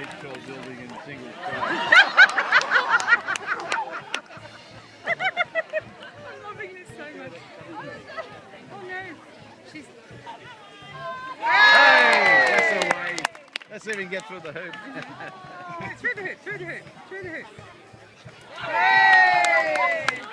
tall building in single story. I'm loving this so much. Oh no, she's... Hey! That's away. Let's see if we can get through the hoop. Through the hoop, through the hoop, through the hoop. Hey!